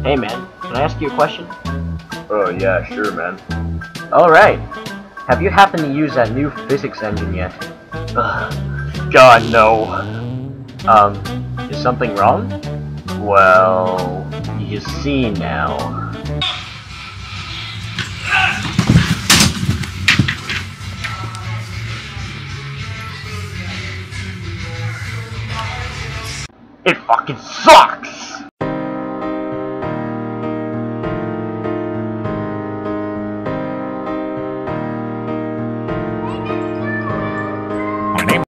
Hey man, can I ask you a question? Oh yeah, sure man. Alright. Have you happened to use that new physics engine yet? God no. Is something wrong? Well, you see now. It fucking sucks!